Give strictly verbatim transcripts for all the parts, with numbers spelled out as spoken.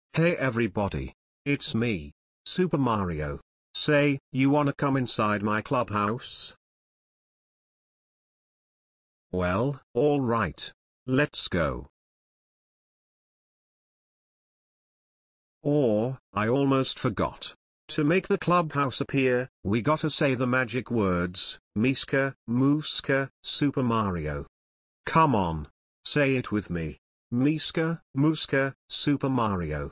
Hey everybody. It's me, Super Mario. Say, you wanna come inside my clubhouse? Well, alright. Let's go. Or, I almost forgot. To make the clubhouse appear, we gotta say the magic words, Miska, Mooska, Super Mario. Come on. Say it with me. Miska, Mooska, Super Mario.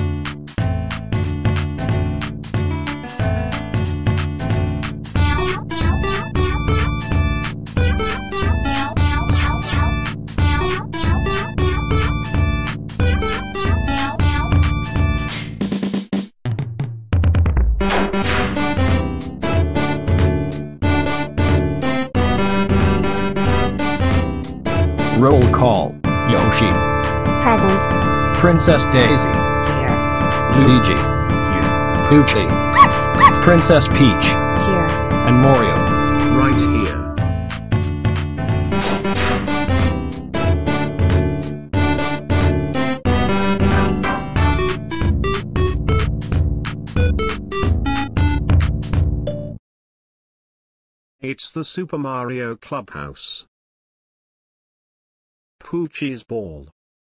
Roll call. Yoshi. Present. Princess Daisy. Here. Luigi. Here. Poochy. Princess Peach. Here. And Mario. Right here. It's the Super Mario Clubhouse. Poochy's ball.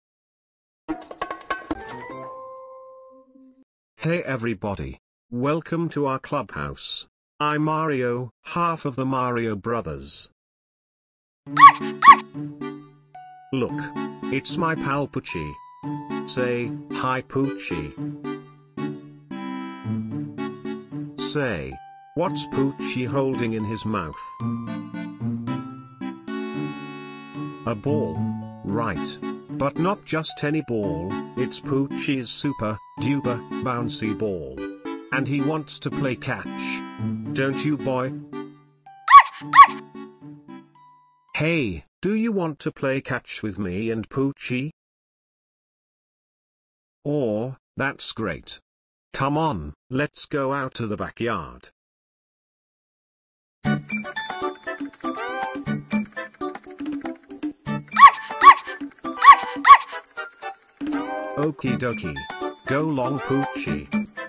Hey everybody. Welcome to our clubhouse. I'm Mario, half of the Mario brothers. Look. It's my pal Poochy. Say, hi Poochy. Say, what's Poochy holding in his mouth? A ball. Right. But not just any ball, it's Poochy's super-duper bouncy ball. And he wants to play catch. Don't you, boy? Hey, do you want to play catch with me and Poochy? Oh, that's great. Come on, let's go out to the backyard. Okie dokie. Go long Poochy.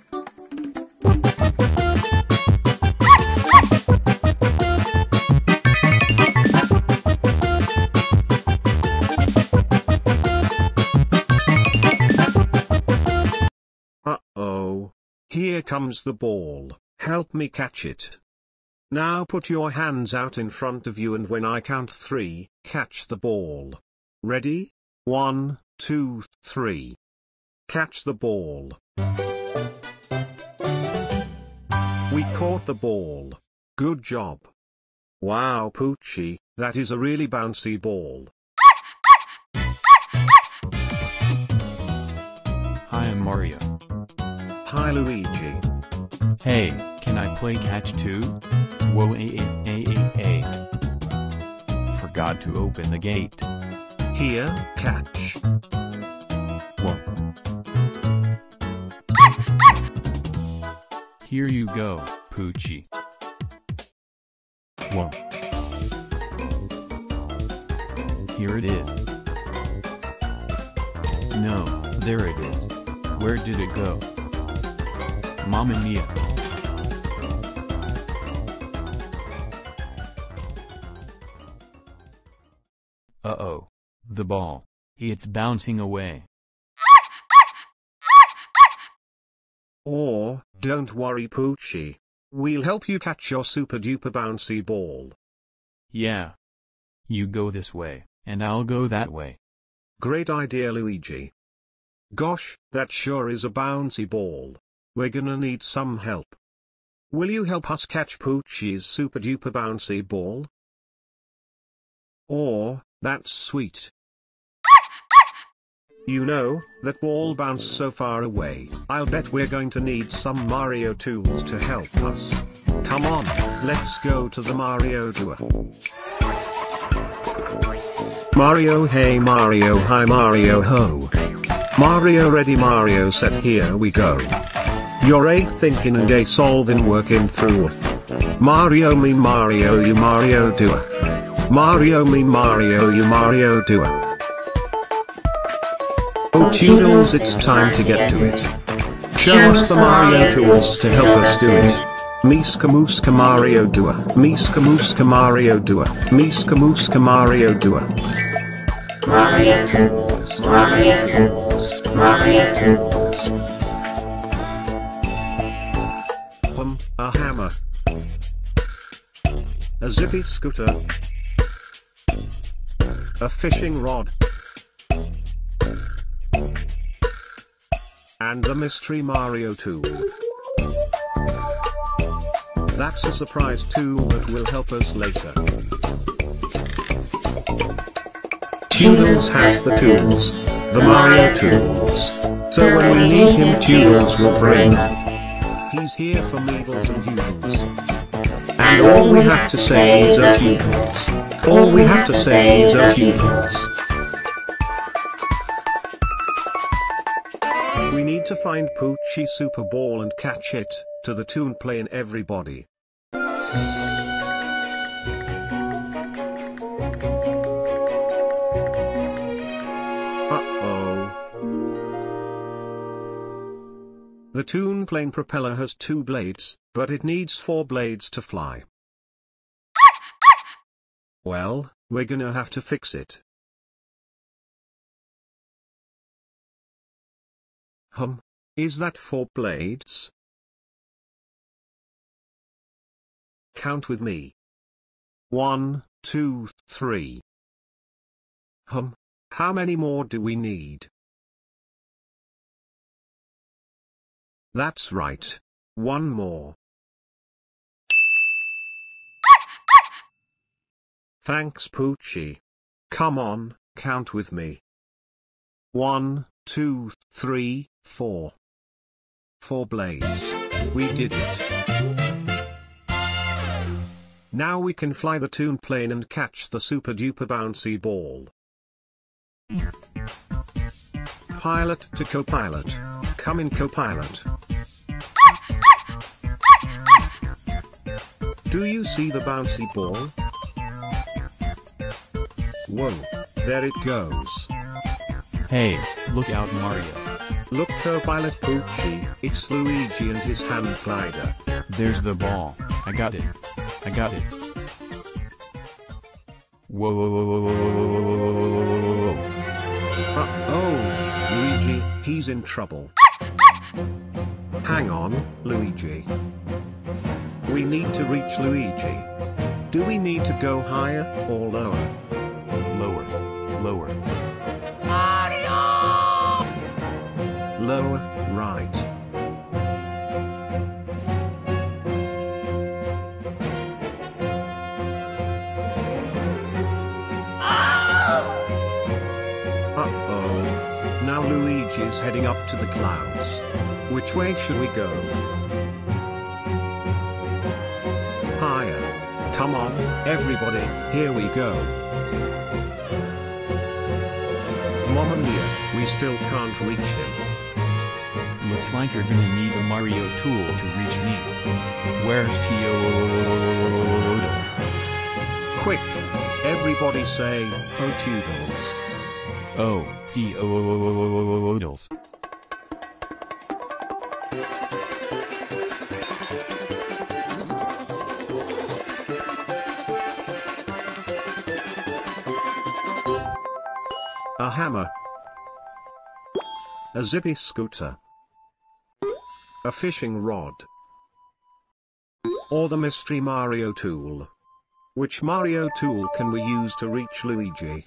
Uh-oh. Here comes the ball. Help me catch it. Now put your hands out in front of you and when I count three, catch the ball. Ready? One, two, three. Catch the ball. We caught the ball. Good job. Wow, Poochy, that is a really bouncy ball. Hi, I'm Mario. Hi, Luigi. Hey, can I play catch too? Whoa, a a a a a. Forgot to open the gate. Here, catch. Whoa. Here you go, Poochy. Whoa. Here it is. No, there it is. Where did it go? Mamma mia. Uh-oh. The ball. It's bouncing away. Or, don't worry Poochy. We'll help you catch your super-duper bouncy ball. Yeah. You go this way, and I'll go that way. Great idea, Luigi. Gosh, that sure is a bouncy ball. We're gonna need some help. Will you help us catch Poochy's super-duper bouncy ball? Or, that's sweet. You know, that ball bounced so far away. I'll bet we're going to need some Mariotools to help us. Come on, let's go to the Mariotools. Mario, hey Mario, hi Mario, ho. Mario ready, Mario set, here we go. You're a thinking and a solving, working through. Mario me Mario, you Mario doer. Mario me Mario, you Mario doer. Oh Toodles, it's time to get to it. Show us the Mario tools to help us do it. Miska Muska Mario Doer, Miska Muska Mario Doer, Miska Muska Mario Doer. Mario tools, Mario tools, Mario tools. Um, a hammer. A zippy scooter. A fishing rod. And a mystery Mario tool. That's a surprise tool that will help us later. Toodles has the tools, the Mario tools. So when we need him, Toodles will bring. He's here for meeples and humans. And all we have to say is oh Toodles. All we have to say is oh Toodles. We need to find Poochy Super Ball and catch it, to the tune playing everybody. Uh-oh. The tune plane propeller has two blades, but it needs four blades to fly. Well, we're gonna have to fix it. Hum, is that four blades? Count with me. One, two, three. Hum, how many more do we need? That's right. One more. Thanks Poochy. Come on, count with me. One, two, three, four. Four blades. We did it. Now we can fly the tune plane and catch the super-duper bouncy ball. Pilot to co-pilot. Come in co-pilot. Do you see the bouncy ball? Whoa, there it goes. Hey, look out Mario. Look co-pilot Poochy, it's Luigi and his hand glider. There's the ball. I got it. I got it. Whoa, whoa, whoa, whoa, whoa, whoa, whoa, whoa, whoa, whoa. Uh-oh, Luigi, he's in trouble. Hang on, Luigi. We need to reach Luigi. Do we need to go higher or lower? Lower. Lower. Lower, right. Uh-oh. Now Luigi's heading up to the clouds. Which way should we go? Higher. Come on, everybody, here we go. Mamma mia, we still can't reach him. Looks like you're gonna need a Mario tool to reach me. Where's Toodles? Quick! Everybody say, oh Toodles. Oh, Toodles. A hammer. A zippy scooter. A fishing rod. Or the mystery Mario tool. Which Mario tool can we use to reach Luigi?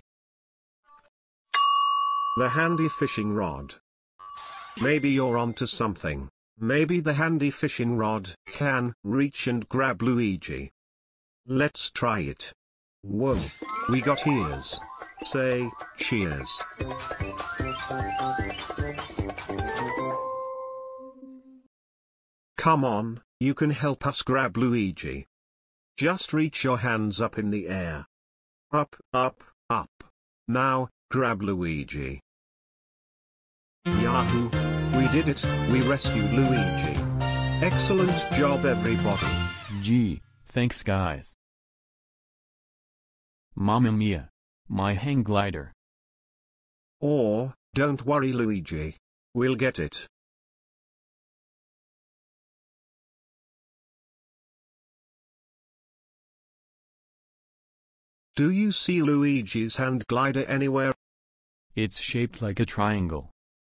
The handy fishing rod. Maybe you're onto something. Maybe the handy fishing rod can reach and grab Luigi. Let's try it. Whoa, we got ears. Say, cheers. Come on, you can help us grab Luigi. Just reach your hands up in the air. Up, up, up. Now, grab Luigi. Yahoo! We did it, we rescued Luigi. Excellent job everybody. Gee, thanks guys. Mamma mia. My hang glider. Or, Don't worry, Luigi. We'll get it. Do you see Luigi's hand glider anywhere? It's shaped like a triangle.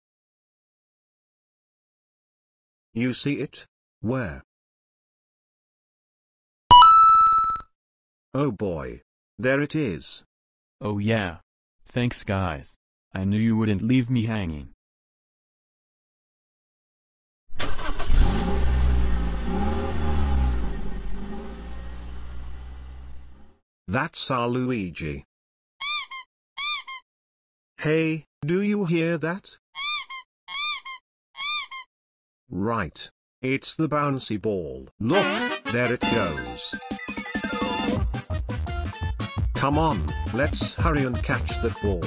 You see it? Where? Oh boy. There it is. Oh yeah. Thanks guys. I knew you wouldn't leave me hanging. That's our Luigi. Hey, do you hear that? Right. It's the bouncy ball. Look, there it goes. Come on, let's hurry and catch that ball.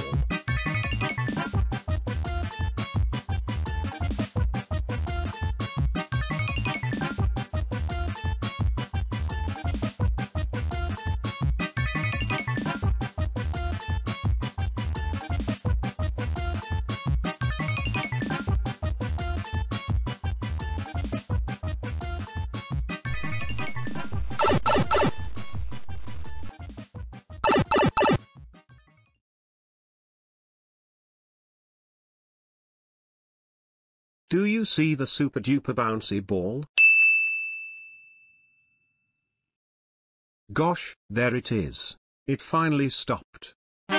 Do you see the super-duper bouncy ball? Gosh, there it is. It finally stopped.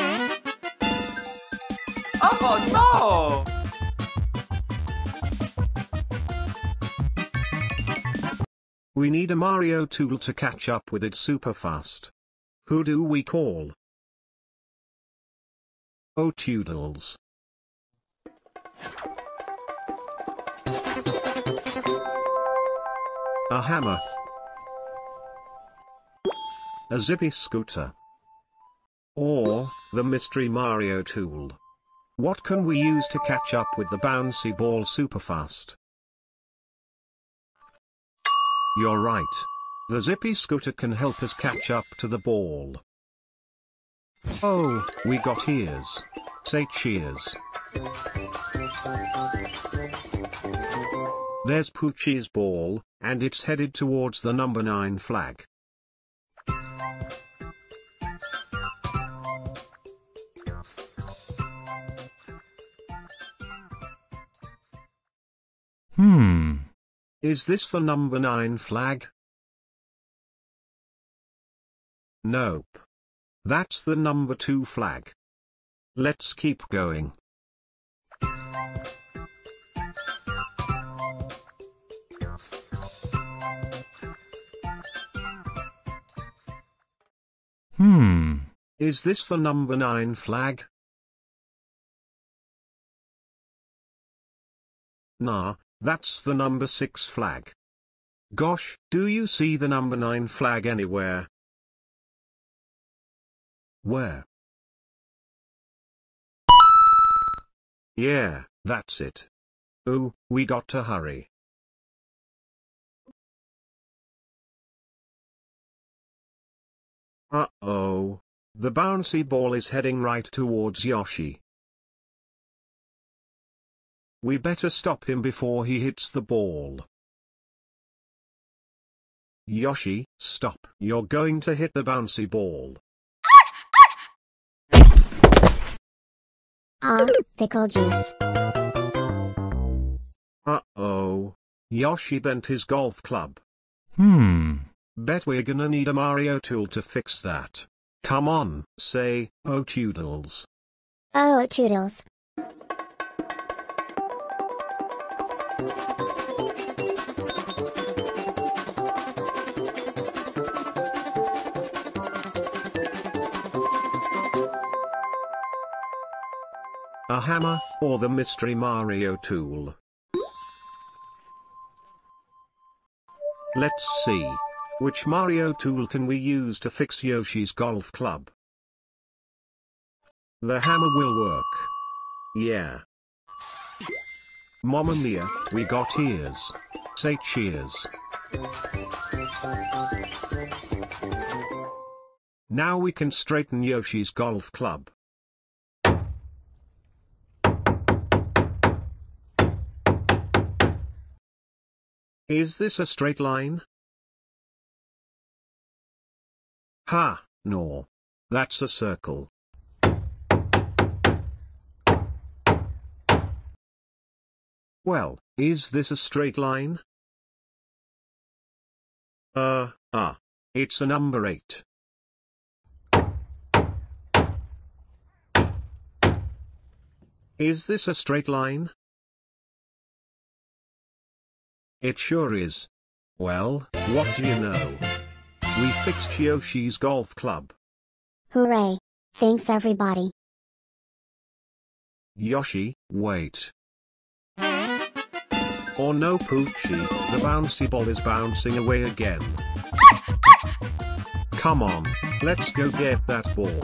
Oh no! We need a Mario tool to catch up with it super fast. Who do we call? Oh Toodles. A hammer. A zippy scooter. Or, the mystery Mario tool. What can we use to catch up with the bouncy ball super fast? You're right. The zippy scooter can help us catch up to the ball. Oh, we got ears. Say cheers. There's Poochy's ball, and it's headed towards the number nine flag. Hmm. Is this the number nine flag? Nope. That's the number two flag. Let's keep going. Hmm. Is this the number nine flag? Nah, that's the number six flag. Gosh, do you see the number nine flag anywhere? Where? Yeah, that's it. Ooh, we got to hurry. Uh-oh. The bouncy ball is heading right towards Yoshi. We better stop him before he hits the ball. Yoshi, stop. You're going to hit the bouncy ball. Ah, pickle juice. Uh-oh. Yoshi bent his golf club. Hmm. Bet we're gonna need a Mario tool to fix that. Come on, say, oh Toodles. Oh, Toodles. A hammer, or the mystery Mario tool. Let's see. Which Mario tool can we use to fix Yoshi's golf club? The hammer will work. Yeah. Mamma mia, we got ears. Say cheers. Now we can straighten Yoshi's golf club. Is this a straight line? Ha, no. That's a circle. Well, is this a straight line? Uh, ah. It's a number eight. Is this a straight line? It sure is. Well, what do you know? We fixed Yoshi's golf club. Hooray. Thanks everybody. Yoshi, wait. Oh no, Poochy, the bouncy ball is bouncing away again. Come on, let's go get that ball.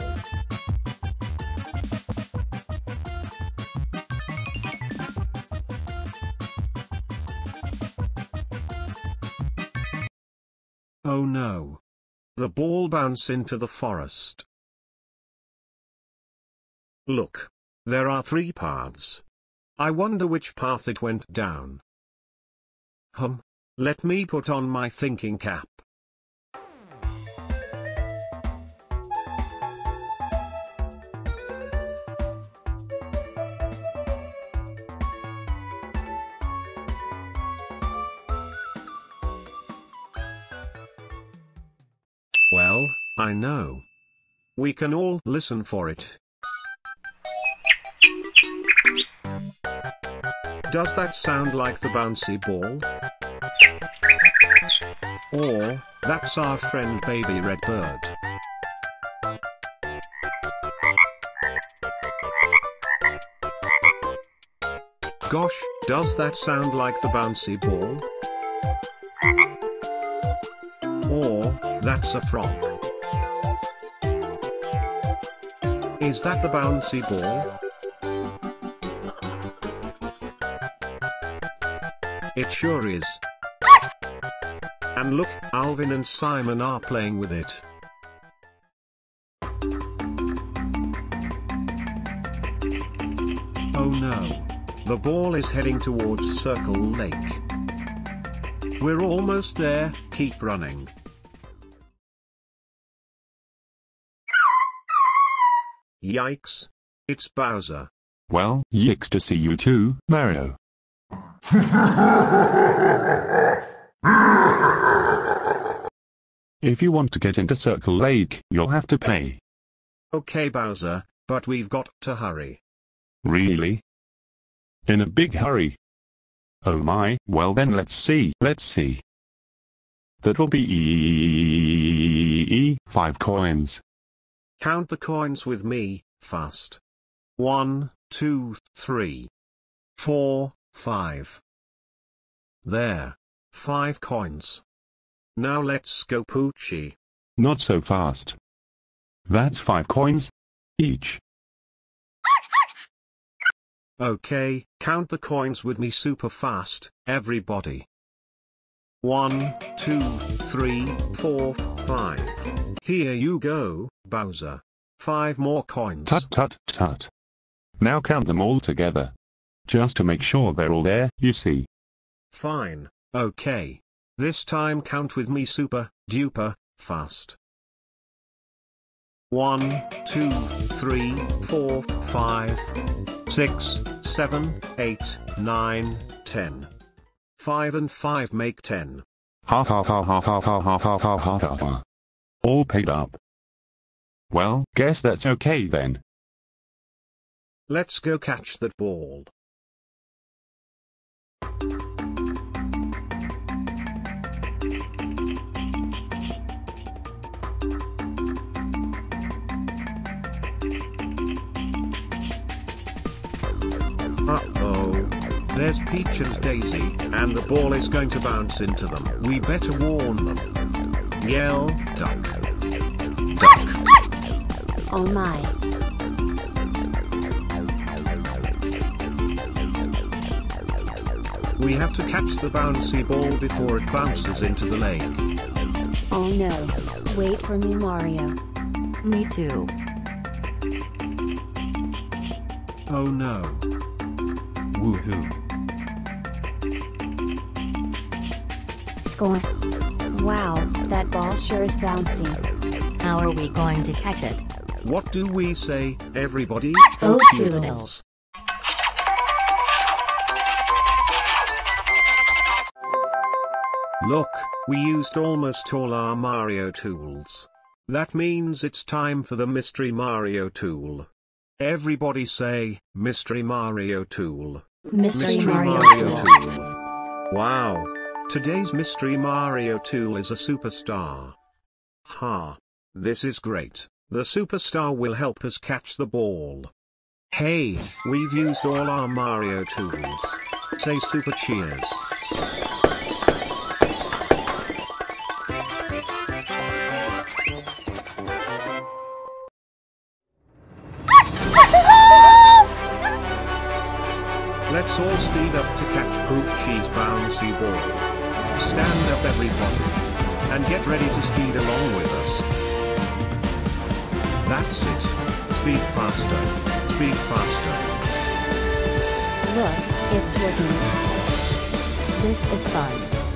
Oh no. The ball bounced into the forest. Look. There are three paths. I wonder which path it went down. Hum. Let me put on my thinking cap. Well, I know. We can all listen for it. Does that sound like the bouncy ball? Or, that's our friend baby red bird. Gosh, does that sound like the bouncy ball? Or, that's a frog. Is that the bouncy ball? It sure is. And look, Alvin and Simon are playing with it. Oh no. The ball is heading towards Circle Lake. We're almost there, keep running. Yikes. It's Bowser. Well, yikes to see you too, Mario. If you want to get into Circle Lake, you'll have to pay. Okay Bowser, but we've got to hurry. Really? In a big hurry? Oh my, well then let's see, let's see. That'll be five coins. Count the coins with me, fast. One, two, three, four, five. There. Five coins. Now let's go Poochy. Not so fast. That's five coins each. Okay, count the coins with me super fast, everybody. One, two, three, four, five. Here you go, Bowser. Five more coins. Tut tut tut. Now count them all together. Just to make sure they're all there, you see. Fine, okay. This time count with me super duper fast. One, two, three, four, five, six, seven, eight, nine, ten. Five and five make ten. Ha ha ha ha ha ha ha ha ha ha ha ha. All paid up. Well, guess that's okay then. Let's go catch that ball. Uh-oh. There's Peach and Daisy, and the ball is going to bounce into them. We better warn them. Yell, duck. Duck. Oh my. We have to catch the bouncy ball before it bounces into the lake. Oh no. Wait for me, Mario. Me too. Oh no. Woohoo. going. Wow, that ball sure is bouncy. How are we going to catch it? What do we say, everybody? Oh, toodles. Look, we used almost all our Mario tools. That means it's time for the Mystery Mario tool. Everybody say, Mystery Mario tool. Mystery, Mystery Mario, Mario tool. tool. Wow. Today's Mystery Mario tool is a superstar. Ha. This is great. The superstar will help us catch the ball. Hey, we've used all our Mario tools. Say super cheers. Let's all speed up to catch Poochy's bouncy ball. Stand up everybody. And get ready to speed along with us. That's it. Speed faster. Speed faster. Look, it's working. This is fun.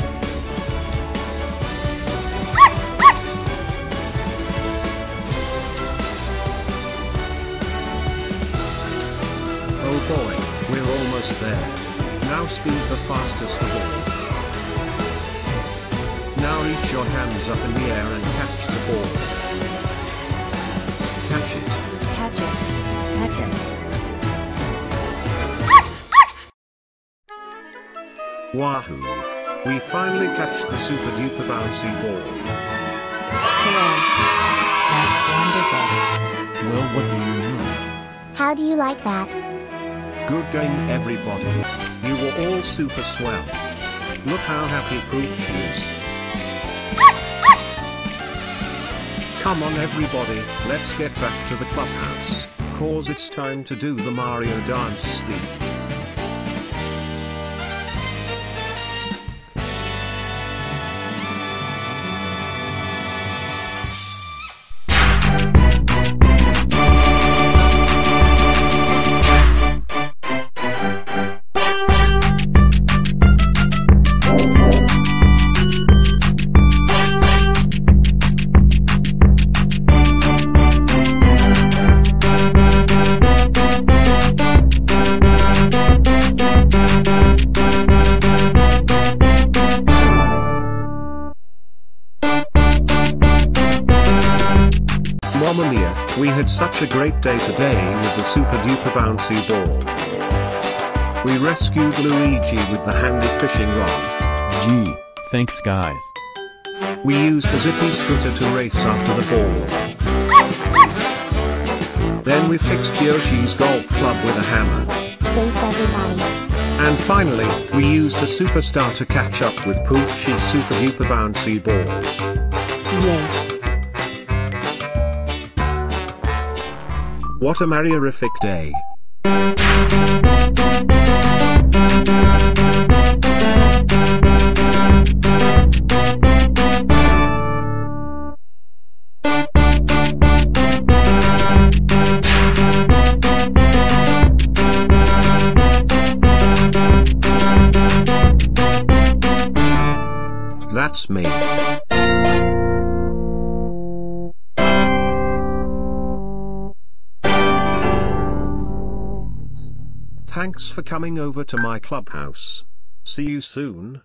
Oh boy, we're almost there. Now speed the fastest of all. Now reach your hands up in the air and catch the ball. Catch it. Catch it. Catch it. Wahoo! We finally catch the super-duper bouncy ball. Hooray. That's wonderful. Well, what do you know? How do you like that? Good game everybody. You were all super swell. Look how happy Poochy is. Come on everybody, let's get back to the clubhouse, cause it's time to do the Mario dance speech. Mamma mia, we had such a great day today with the super-duper bouncy ball. We rescued Luigi with the handy fishing rod. Gee, thanks guys. We used a zippy scooter to race after the ball. Then we fixed Yoshi's golf club with a hammer. Thanks everybody. And finally, we used a superstar to catch up with Poochy's super-duper bouncy ball. Yay. What a Mariorific day. That's me. Thanks for coming over to my clubhouse. See you soon.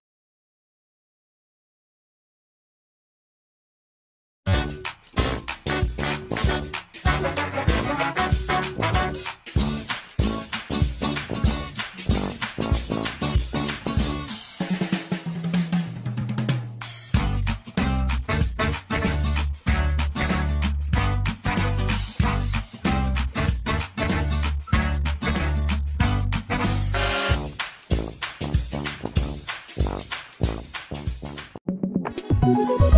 Thank you.